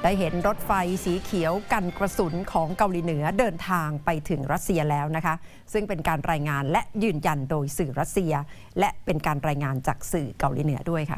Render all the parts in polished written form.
ได้เห็นรถไฟสีเขียวกันกระสุนของเกาหลีเหนือเดินทางไปถึงรัสเซียแล้วนะคะซึ่งเป็นการรายงานและยืนยันโดยสื่อรัสเซียและเป็นการรายงานจากสื่อเกาหลีเหนือด้วยค่ะ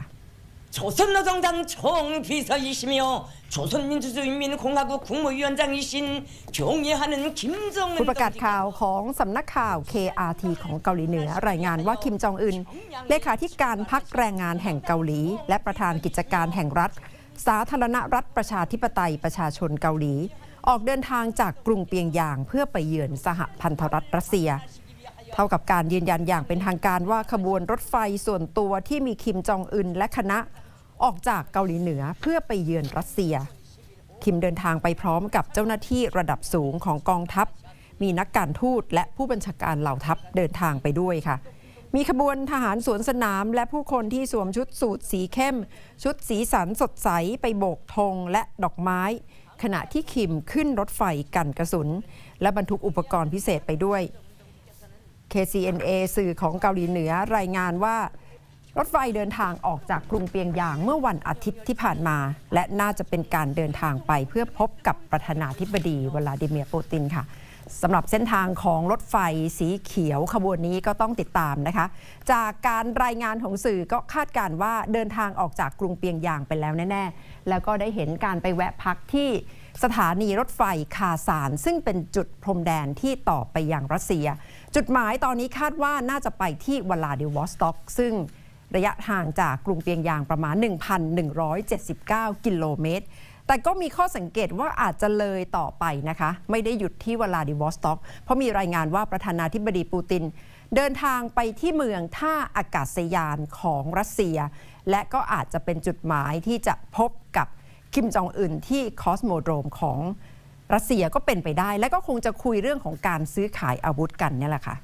ผู้ประกาศข่าวของสำนักข่าว KRT ของเกาหลีเหนือรายงานว่าคิมจองอึนเลขาธิการพรรคแรงงานแห่งเกาหลีและประธานกิจการแห่งรัฐสาธารณรัฐประชาธิปไตยประชาชนเกาหลีออกเดินทางจากกรุงเปียงยางเพื่อไปเยือนสหพันธรัฐรัสเซียเท่ากับการยืนยันอย่างเป็นทางการว่าขบวนรถไฟส่วนตัวที่มีคิมจองอึนและคณะออกจากเกาหลีเหนือเพื่อไปเยือนรัสเซียคิมเดินทางไปพร้อมกับเจ้าหน้าที่ระดับสูงของกองทัพมีนักการทูตและผู้บัญชาการเหล่าทัพเดินทางไปด้วยค่ะมีขบวนทหารสวนสนามและผู้คนที่สวมชุดสูทสีเข้มชุดสีสันสดใสไปโบกธงและดอกไม้ขณะที่คิมขึ้นรถไฟกันกระสุนและบรรทุกอุปกรณ์พิเศษไปด้วย KCNA สื่อของเกาหลีเหนือรายงานว่ารถไฟเดินทางออกจากกรุงเปียงยางเมื่อวันอาทิตย์ที่ผ่านมาและน่าจะเป็นการเดินทางไปเพื่อพบกับประธานาธิบดีวลาดิเมียร์ปูตินค่ะสำหรับเส้นทางของรถไฟสีเขียวขบวนนี้ก็ต้องติดตามนะคะจากการรายงานของสื่อก็คาดการณ์ว่าเดินทางออกจากกรุงเปียงยางไปแล้วแน่ๆแล้วก็ได้เห็นการไปแวะพักที่สถานีรถไฟคาซานซึ่งเป็นจุดพรมแดนที่ต่อไปยังรัสเซียจุดหมายตอนนี้คาดว่าน่าจะไปที่วลาดิวอสต็อกซึ่งระยะทางจากกรุงเปียงยางประมาณ 1,179 กิโลเมตรแต่ก็มีข้อสังเกตว่าอาจจะเลยต่อไปนะคะไม่ได้หยุดที่วลาดิวอสต็อกเพราะมีรายงานว่าประธานาธิบดีปูตินเดินทางไปที่เมืองท่าอากาศยานของรัสเซียและก็อาจจะเป็นจุดหมายที่จะพบกับคิมจองอึนที่คอสโมโดรมของรัสเซียก็เป็นไปได้และก็คงจะคุยเรื่องของการซื้อขายอาวุธกันนี่แหละค่ะ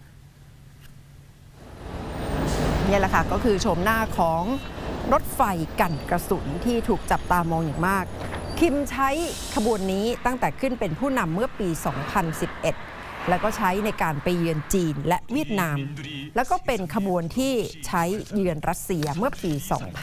นี่แหละค่ะก็คือโฉมหน้าของรถไฟกันกระสุนที่ถูกจับตามองอย่างมากคิมใช้ขบวนนี้ตั้งแต่ขึ้นเป็นผู้นำเมื่อปี 2011 แล้วก็ใช้ในการไปเยือนจีนและเวียดนามแล้วก็เป็นขบวนที่ใช้เยือนรัสเซียเมื่อปี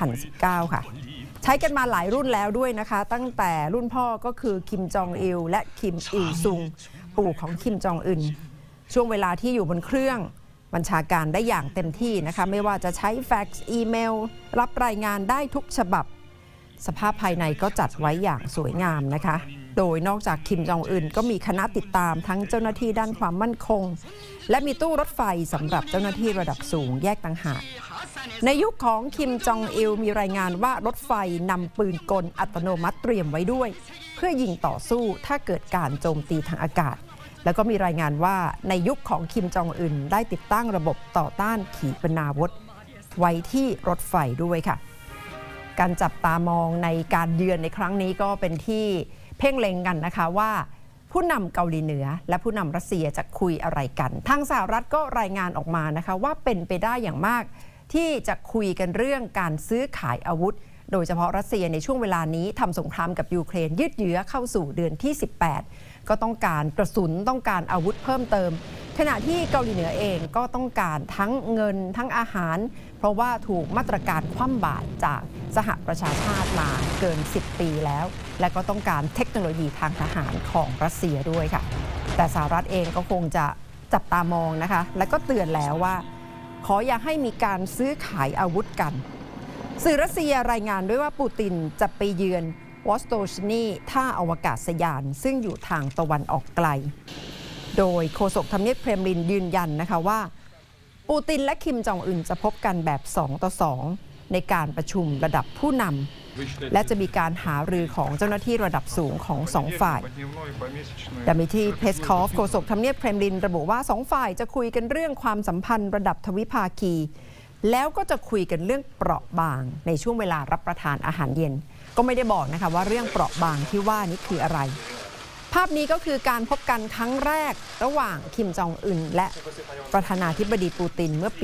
2019 ค่ะใช้กันมาหลายรุ่นแล้วด้วยนะคะตั้งแต่รุ่นพ่อก็คือคิมจองอิลและคิมอิลซุงปู่ของคิมจองอึนช่วงเวลาที่อยู่บนเครื่องบัญชาการได้อย่างเต็มที่นะคะไม่ว่าจะใช้แฟกซ์อีเมลรับรายงานได้ทุกฉบับสภาพภายในก็จัดไว้อย่างสวยงามนะคะโดยนอกจากคิมจองอึนก็มีคณะติดตามทั้งเจ้าหน้าที่ด้านความมั่นคงและมีตู้รถไฟสำหรับเจ้าหน้าที่ระดับสูงแยกต่างหากในยุคของคิมจองอิลมีรายงานว่ารถไฟนำปืนกลอัตโนมัติเตรียมไว้ด้วยเพื่อยิงต่อสู้ถ้าเกิดการโจมตีทางอากาศแล้วก็มีรายงานว่าในยุคของคิมจองอึนได้ติดตั้งระบบต่อต้านขีปนาวุธไว้ที่รถไฟด้วยค่ะการจับตามองในการเยือนในครั้งนี้ก็เป็นที่เพ่งเล็งกันนะคะว่าผู้นำเกาหลีเหนือและผู้นำรัสเซียจะคุยอะไรกันทางสหรัฐก็รายงานออกมานะคะว่าเป็นไปได้อย่างมากที่จะคุยกันเรื่องการซื้อขายอาวุธโดยเฉพาะรัสเซียในช่วงเวลานี้ทำสงครามกับยูเครนยืดเยื้อเข้าสู่เดือนที่ 18ก็ต้องการกระสุนต้องการอาวุธเพิ่มเติมขณะที่เกาหลีเหนือเองก็ต้องการทั้งเงินทั้งอาหารเพราะว่าถูกมาตรการคว่ำบาตรจากสหประชาชาติมาเกิน10 ปีแล้วและก็ต้องการเทคโนโลยีทางทหารของรัสเซียด้วยค่ะแต่สหรัฐเองก็คงจะจับตามองนะคะและก็เตือนแล้วว่าขออย่าให้มีการซื้อขายอาวุธกันสื่อรัสเซียรายงานด้วยว่าปูตินจะไปเยือนวอสโตชนีท่าอวกาศยานซึ่งอยู่ทางตะวันออกไกลโดยโฆษกทำเนียบเครมลินยืนยันนะคะว่าปูตินและคิมจองอึนจะพบกันแบบ2-2ในการประชุมระดับผู้นำและจะมีการหารือของเจ้าหน้าที่ระดับสูงของ2 ฝ่ายดามิทรี เพสคอฟโฆษกทำเนียบเครมลินระบุว่า2 ฝ่ายจะคุยกันเรื่องความสัมพันธ์ระดับทวิภาคีแล้วก็จะคุยกันเรื่องเปราะบางในช่วงเวลารับประทานอาหารเย็นก็ไม่ได้บอกนะคะว่าเรื่องเปราะบางที่ว่านี้คืออะไรภาพนี้ก็คือการพบกันครั้งแรกระหว่างคิมจองอึนและประธานาธิบดีปูตินเมื่อปี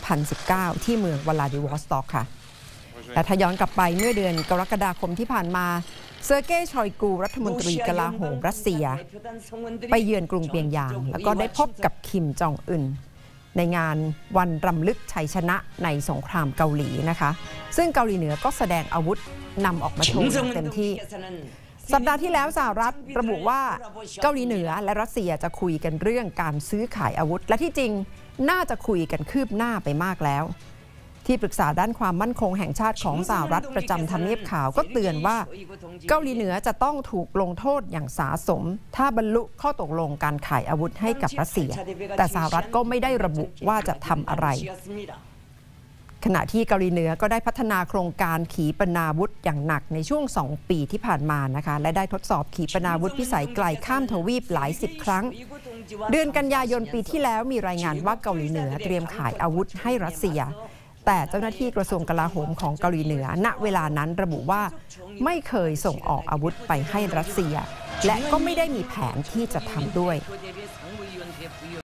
2019 ที่เมืองวลาดิวอสต็อกค่ะแต่ถ้าย้อนกลับไปเมื่อเดือนกรกฎาคมที่ผ่านมาเซอร์เกย์ ชอยกูรัฐมนตรีกลาโหมรัสเซียไปเยือนกรุงเปียงยางแล้วก็ได้พบกับคิมจองอึนในงานวันรำลึกชัยชนะในสงครามเกาหลีนะคะซึ่งเกาหลีเหนือก็แสดงอาวุธนำออกมาโชว์อย่างเต็มที่สัปดาห์ที่แล้วสหรัฐระบุว่าเกาหลีเหนือและรัสเซียจะคุยกันเรื่องการซื้อขายอาวุธและที่จริงน่าจะคุยกันคืบหน้าไปมากแล้วที่ปรึกษาด้านความมั่นคงแห่งชาติของสหรัฐประจำทำเนียบขาวก็เตือนว่าเกาหลีเหนือจะต้องถูกลงโทษอย่างสาสมถ้าบรรลุข้อตกลงการขายอาวุธให้กับรัสเซียแต่สหรัฐก็ไม่ได้ระบุว่าจะทำอะไรขณะที่เกาหลีเหนือก็ได้พัฒนาโครงการขีปนาวุธอย่างหนักในช่วง2 ปีที่ผ่านมานะคะและได้ทดสอบขีปนาวุธพิสัยไกลข้ามทวีปหลาย10 ครั้งเดือนกันยายนปีที่แล้วมีรายงานว่าเกาหลีเหนือเตรียมขายอาวุธให้รัสเซียแต่เจ้าหน้าที่กระทรวงกลาโหมของเกาหลีเหนือณเวลานั้นระบุว่าไม่เคยส่งออกอาวุธไปให้รัสเซียและก็ไม่ได้มีแผนที่จะทำด้วย